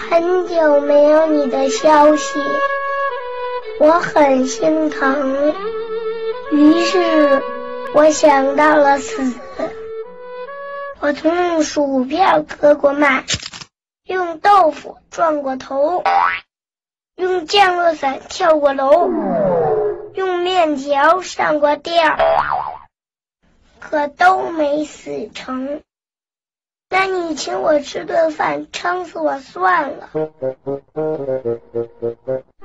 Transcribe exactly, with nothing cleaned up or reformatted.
很久没有你的消息，我很心疼。于是我想到了死，我曾用薯片割过脉，用豆腐撞过头，用降落伞跳过楼，用面条上过吊，可都没死成。那你请我吃顿饭，撑死我算了。